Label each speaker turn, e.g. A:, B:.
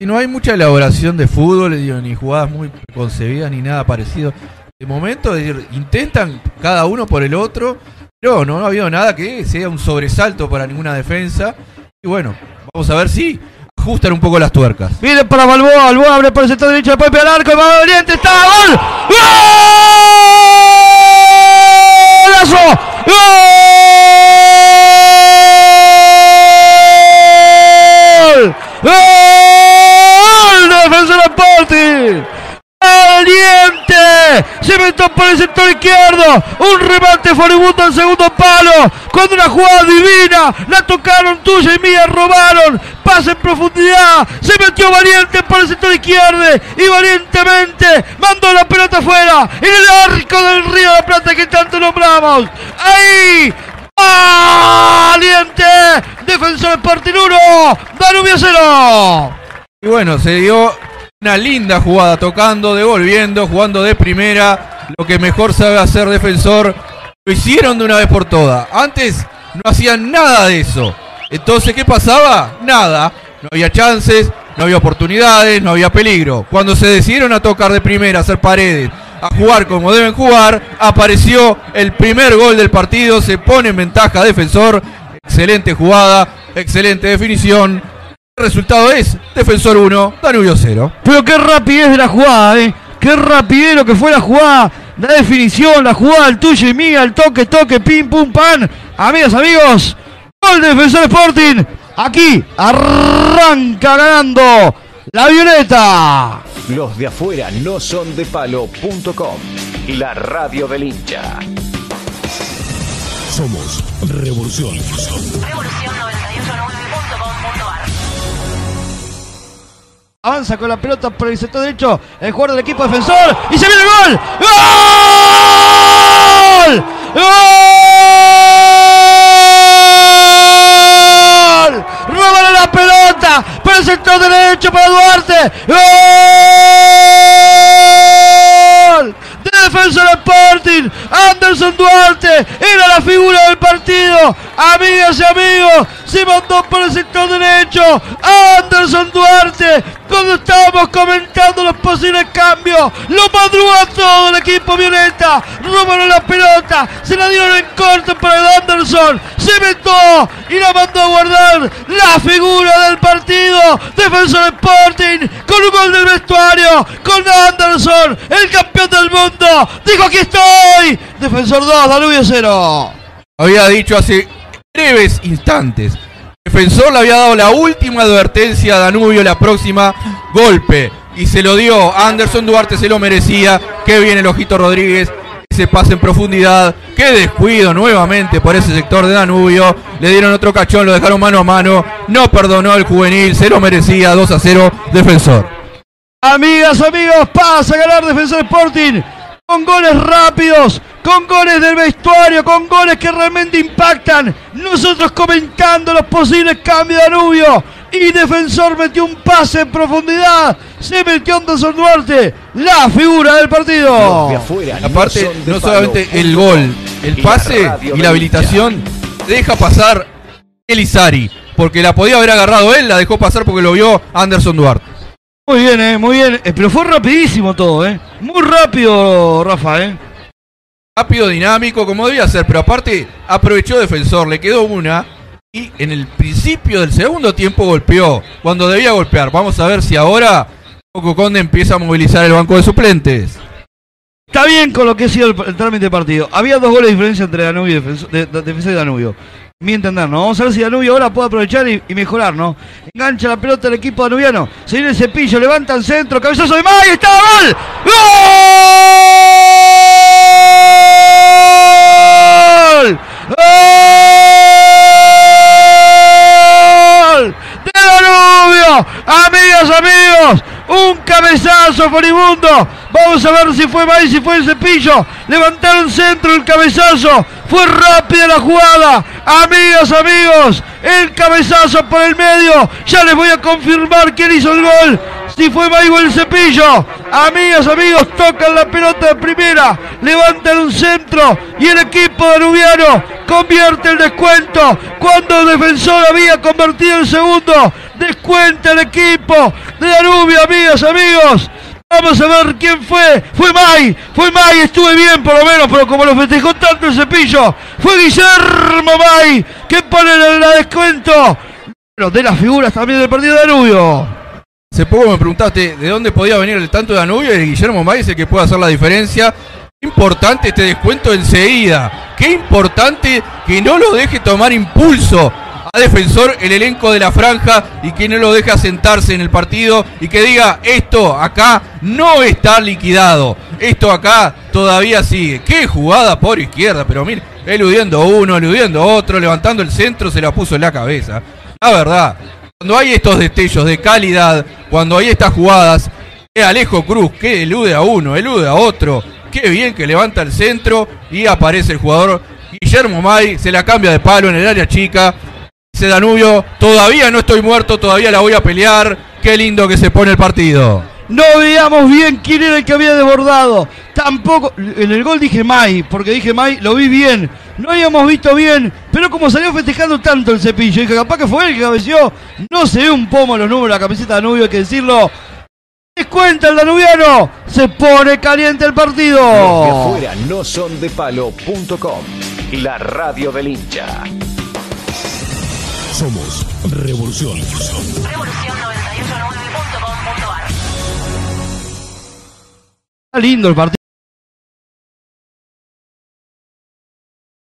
A: Y no hay mucha elaboración de fútbol, digo, ni jugadas muy concebidas, ni nada parecido. De momento, es decir, intentan cada uno por el otro, pero no ha habido nada que sea un sobresalto para ninguna defensa. Y bueno, vamos a ver si ajustan un poco las tuercas.
B: Viene para Balboa, Balboa abre por el sector derecho, después al arco, va Valiente, está, ¡gol! ¡Golazo! ¡Gol! ¡Gol! ¡Defensor Sporting! ¡Valiente! Se metió por el sector izquierdo. Un remate furibundo al segundo palo. Con una jugada divina. La tocaron tuya y mía, robaron. Pase en profundidad. Se metió Valiente por el sector izquierdo. Y valientemente mandó la pelota afuera. En el arco del Río de la Plata que tanto nombramos. Ahí. ¡Valiente! Defensor Sporting 1. Danubio 0.
A: Y bueno, se dio una linda jugada, tocando, devolviendo, jugando de primera, lo que mejor sabe hacer Defensor. Lo hicieron de una vez por todas. Antes no hacían nada de eso. Entonces, ¿qué pasaba? Nada. No había chances, no había oportunidades, no había peligro. Cuando se decidieron a tocar de primera, a hacer paredes, a jugar como deben jugar, apareció el primer gol del partido. Se pone en ventaja Defensor. Excelente jugada, excelente definición. El resultado es Defensor 1, Danubio 0.
B: Pero qué rapidez de la jugada, qué rapidez lo que fue la jugada, la definición, la jugada, el tuyo y mía, el toque, pim, pum, pan. Amigas, amigos, gol de Defensor Sporting. Aquí arranca ganando la Violeta.
C: Los de afuera no son de palo.com, la radio del hincha.
D: Somos Revolución.
E: Revolución919.com.ar.
B: Avanza con la pelota por el sector derecho el jugador del equipo Defensor y se viene el gol. ¡Gol! ¡Gol! Roban la pelota por el sector derecho para Duarte. ¡Gol! Defensor Sporting, Anderson Duarte era la figura del partido. Amigas y amigos, se mandó por el sector derecho Anderson Duarte. Cuando estábamos comentando los posibles cambios, lo madruga todo el equipo violeta. Robaron la pelota, se la dieron en corto para el Anderson. Se metió y la mandó a guardar la figura del partido. Defensor Sporting con un gol del vestuario, con Anderson, el campeón del mundo. Dijo: aquí estoy. Defensor 2, Danubio 0.
A: Había dicho hace breves instantes, Defensor le había dado la última advertencia a Danubio, la próxima golpe, y se lo dio. Anderson Duarte se lo merecía. Que viene el Ojito Rodríguez, ese pase en profundidad, qué descuido nuevamente por ese sector de Danubio. Le dieron otro cachón, lo dejaron mano a mano, no perdonó el juvenil, se lo merecía. 2-0 Defensor.
B: Amigas, amigos, pasa a ganar Defensor Sporting con goles rápidos, con goles del vestuario, con goles que realmente impactan. Nosotros comentando los posibles cambios de Danubio, y Defensor metió un pase en profundidad. Se metió Anderson Duarte, la figura del partido.
A: Aparte, no solamente el gol, el pase y la habilitación, deja pasar Elizari, porque la podía haber agarrado él, la dejó pasar porque lo vio Anderson Duarte.
B: Muy bien, muy bien. Pero fue rapidísimo todo, muy rápido, Rafa,
A: Rápido, dinámico, como debía ser, pero aparte aprovechó Defensor, le quedó una y en el principio del segundo tiempo golpeó cuando debía golpear. Vamos a ver si ahora Coco Conde empieza a movilizar el banco de suplentes.
B: Está bien con lo que ha sido el trámite del partido. Había 2 goles de diferencia entre Danubio y Defensor y Danubio. Mi entender, ¿no? Vamos a ver si Danubio ahora puede aprovechar y mejorar, ¿no? Engancha la pelota el equipo danubiano. Se viene el Cepillo, levanta el centro, cabezazo de May, ¡está gol! ¡Gol! ¡Gol! ¡De Danubio! Amigas, amigos, un cabezazo furibundo. Vamos a ver si fue May, si fue el Cepillo. Levantaron centro, el cabezazo. Fue rápida la jugada. Amigas, amigos, el cabezazo por el medio. Ya les voy a confirmar quién hizo el gol. Si fue May o el Cepillo. Amigas, amigos, tocan la pelota de primera. Levantan un centro. Y el equipo danubiano convierte el descuento. Cuando el Defensor había convertido el segundo. Descuenta el equipo de Danubio, amigas, amigos. Vamos a ver quién fue. Fue May, estuve bien por lo menos, pero como lo festejó tanto el Cepillo, fue Guillermo May, que pone el descuento. Pero de las figuras también del partido de Danubio.
A: Hace poco me preguntaste de dónde podía venir el tanto de Danubio, y Guillermo May es el que puede hacer la diferencia. Importante este descuento enseguida. Qué importante que no lo deje tomar impulso a Defensor el elenco de la franja, y que no lo deje asentarse en el partido y que diga: esto acá no está liquidado, esto acá todavía sigue. Qué jugada por izquierda, pero mire, eludiendo uno, eludiendo otro, levantando el centro, se la puso en la cabeza. La verdad, cuando hay estos destellos de calidad, cuando hay estas jugadas, Alejo Cruz que elude a uno, elude a otro, qué bien que levanta el centro y aparece el jugador Guillermo May, se la cambia de palo en el área chica. Dice Danubio: todavía no estoy muerto, todavía la voy a pelear. Qué lindo que se pone el partido.
B: No veíamos bien quién era el que había desbordado. Tampoco, en el gol dije May, porque dije May, lo vi bien. No habíamos visto bien, pero como salió festejando tanto el Cepillo, dije capaz que fue él que cabeció. No se ve un pomo los números de la camiseta de Danubio, hay que decirlo. Descuenta el danubiano, se pone caliente el partido.
C: Los de afuera no son de palo.com, la radio del hincha.
D: Somos Revolución.
E: Revolución989.com.ar.
B: Está lindo el partido.